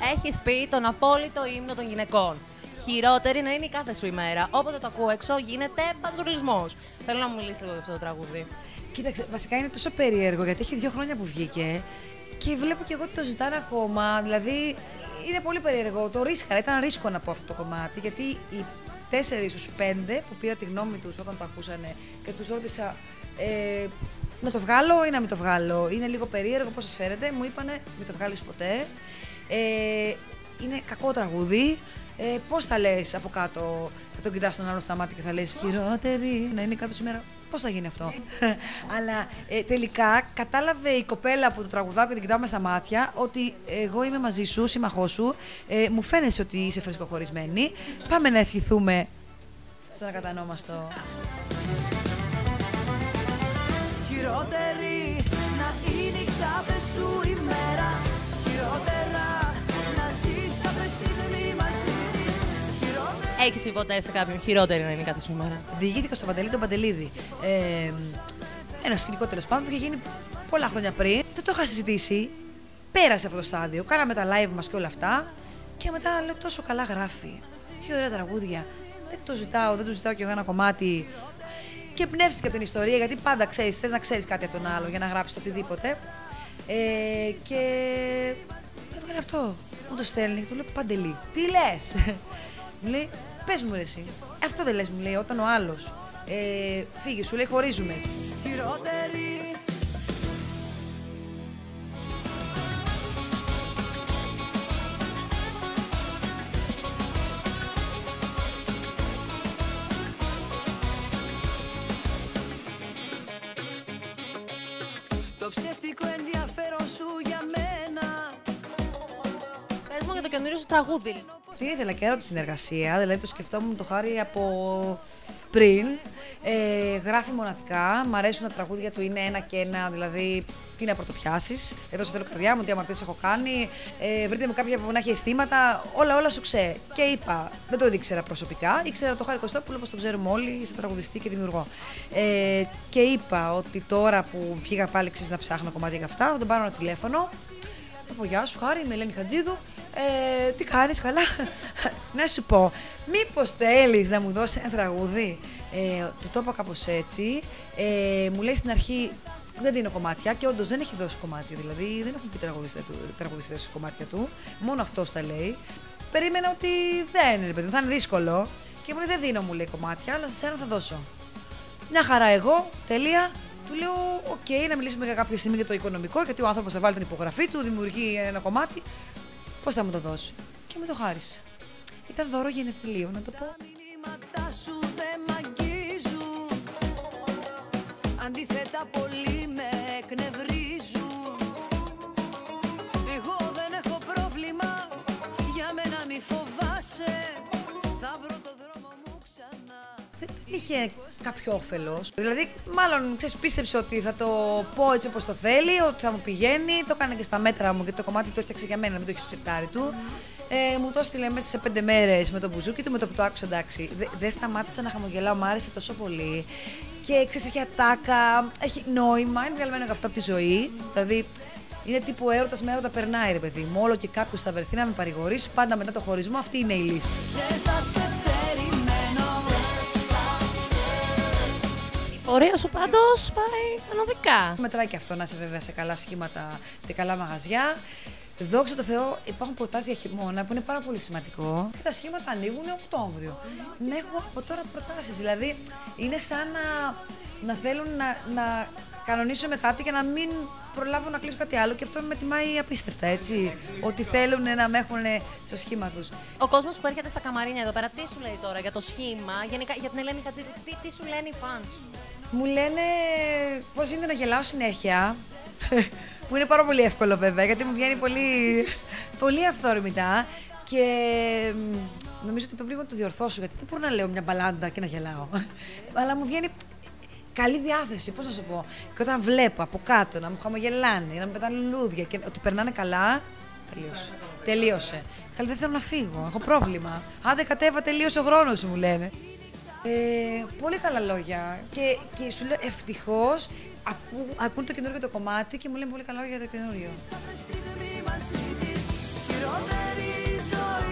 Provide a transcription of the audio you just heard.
Έχεις πει τον απόλυτο ύμνο των γυναικών. Χειρότερη να είναι η κάθε σου ημέρα. Όποτε το ακούω έξω, γίνεται παντουρλισμός. Θέλω να μου μιλήσει λίγο για αυτό το τραγούδι. Κοίταξε, βασικά είναι τόσο περίεργο γιατί έχει 2 χρόνια που βγήκε και βλέπω και εγώ ότι το ζητάνε ακόμα. Δηλαδή είναι πολύ περίεργο. Το ρίσκαρα, ήταν ρίσκο να πω αυτό το κομμάτι γιατί οι 4 στους 5 που πήρα τη γνώμη τους όταν το ακούσανε και τους ρώτησα να το βγάλω ή να μην το βγάλω. Είναι λίγο περίεργο πώς σας φέρετε. Μου είπανε μην το βγάλεις ποτέ. Είναι κακό τραγούδι. Πώς θα λες από κάτω, θα τον κοιτάς τον άλλο στα μάτια και θα λες χειρότερη να είναι κάτω σήμερα. Πώς θα γίνει αυτό. Αλλά τελικά κατάλαβε η κοπέλα που το τραγουδάω και την κοιτάω μέσα στα μάτια ότι εγώ είμαι μαζί σου, σύμμαχός σου. Μου φαίνεσαι ότι είσαι φρεσκοχωρισμένη. Πάμε να ευχηθούμε στον ακατανόμαστο. Χειρότερη να είναι η κάθε σου ημέρα. Χειρότερα να ζεις κάθε στιγμή μαζί της. Έχεις πει ποτέ σε κάποιον χειρότερη να είναι κάθε σου ημέρα? Διηγήθηκα στον Παντελή τον Παντελίδη. Ένα σκηνικό τέλος πάντων που είχε γίνει πολλά χρόνια πριν. Δεν το είχα συζητήσει. Πέρασε αυτό το στάδιο. Κάναμε τα live μας και όλα αυτά. Και μετά λέω τόσο καλά γράφει. Τι ωραία τραγούδια. Δεν του ζητάω κι εγώ ένα κομμάτι. Και εμπνεύστηκε από την ιστορία, γιατί πάντα ξέρεις, θες να ξέρεις κάτι από τον άλλο για να γράψεις οτιδήποτε. Και έβγαλε αυτό. Μου το στέλνει και του λέω Παντελή, τι λες? Μου λέει, πες μου ρε εσύ. Αυτό δεν λες, μου λέει, όταν ο άλλος φύγει, σου λέει χωρίζουμε. Χειρότερη. Το ψεύτικο ενδιαφέρον σου για μένα. Πες μου για το καινούριο σου τραγούδι. Δεν ήθελα και τη συνεργασία, δηλαδή το σκεφτόμουν το χάρη από πριν. Γράφει μοναδικά, μ' αρέσουν τα τραγούδια του, είναι ένα και ένα, δηλαδή τι να πρωτοπιάσεις. Εδώ σε θέλω καρδιά μου, τι αμαρτίες έχω κάνει. Βρείτε μου κάποια που να έχει αισθήματα, όλα σου ξέ. Και είπα, δεν το ήξερα προσωπικά, ήξερα το Χάρη Κωστόπουλο, όπως το ξέρουμε όλοι, σε τραγουδιστή και δημιουργό. Και είπα ότι τώρα που βγήκα πάλι να ψάχνω κομμάτια για αυτά, θα τον πάρω ένα τηλέφωνο. Θα πω γεια σου Χάρη, είμαι η Ελένη Χατζίδου. Τι κάνεις, καλά? Να σου πω, μήπως θέλεις να μου δώσεις ένα τραγούδι? Του το είπα κάπως έτσι. Μου λέει στην αρχή δεν δίνω κομμάτια και όντως δεν έχει δώσει κομμάτια. Δηλαδή δεν έχουν πει τραγουδιστές στις κομμάτια του. Μόνο αυτός τα λέει. Περίμενα ότι δεν είναι παιδί, θα είναι δύσκολο. Και μου λέει δεν δίνω, μου λέει κομμάτια, αλλά σε ένα θα δώσω. Μια χαρά εγώ, τελεία. Του λέω: οκ, να μιλήσουμε για κάποια στιγμή για το οικονομικό, γιατί ο άνθρωπος θα βάλει την υπογραφή του, δημιουργεί ένα κομμάτι. Πώς θα μου το δώσει? Και μου το χάρισε. Ήταν δώρο γενεθλίου, να το πω. Τα μηνύματα σου δεν μ' αγγίζουν. Αντίθετα, πολύ με εκνευρίζουν. Εγώ δεν έχω πρόβλημα. Για μένα μη φοβάσαι. Θα βρω το δρόμο μου ξανά. Δεν είχε κάποιο όφελος. Δηλαδή, μάλλον πίστεψε ότι θα το πω έτσι όπως το θέλει, ότι θα μου πηγαίνει. Το έκανε και στα μέτρα μου και το κομμάτι το έφτιαξε για μένα, να μην το έχει στο σιρτάρι του. Μου το έστειλε μέσα σε 5 μέρες με το μπουζούκι του, με το που το άκουσα εντάξει. Δεν σταμάτησα να χαμογελάω, μου άρεσε τόσο πολύ. Και ξέρεις, έχει ατάκα, έχει νόημα, είναι βγαλμένο αυτό από τη ζωή. Δηλαδή, είναι τύπου έρωτας με έρωτα περνάει, ρε παιδί μου. Όλο και κάποιος θα βρεθεί να με παρηγορήσει, πάντα μετά το χωρισμό, αυτή είναι η λύση. Δεν θα σε περιμένω. Η πορεία σου πάντως πάει κανονικά. Μετράει και αυτό να είσαι βέβαια σε καλά σχήματα και καλά μαγαζιά. Δόξα τω Θεώ, υπάρχουν προτάσεις για χειμώνα που είναι πάρα πολύ σημαντικό. Και τα σχήματα ανοίγουν Οκτώβριο. Ναι, έχω από τώρα προτάσεις. Δηλαδή, είναι σαν να θέλουν να κανονίσουμε κάτι και να μην προλάβω να κλείσω κάτι άλλο. Και αυτό με τιμάει απίστευτα, έτσι. Ότι θέλουν να με έχουν στο σχήμα τους. Ο κόσμος που έρχεται στα καμαρίνια εδώ πέρα, τι σου λέει τώρα για το σχήμα, γενικά για την Ελένη Χατζίδου, τι σου λένε οι φανς? Μου λένε πώς γίνεται να γελάω συνέχεια. Που είναι πάρα πολύ εύκολο βέβαια, γιατί μου βγαίνει πολύ αυθόρμητα. Και νομίζω ότι πρέπει λίγο να το διορθώσω, γιατί δεν μπορώ να λέω μια μπαλάντα και να γελάω. Αλλά μου βγαίνει καλή διάθεση, πώς να σου πω. Και όταν βλέπω από κάτω να μου χαμογελάνε, να μου πετάνε λουλούδια και ότι περνάνε καλά, τελείωσε. Καλή, δεν θέλω να φύγω, έχω πρόβλημα. Άντε κατέβα, τελείωσε ο χρόνος σου, μου λένε. Πολύ καλά λόγια. Και σου λέω ευτυχώς ακούν το καινούργιο το κομμάτι και μου λένε πολύ καλά λόγια για το καινούργιο. χειρότερη ζωή.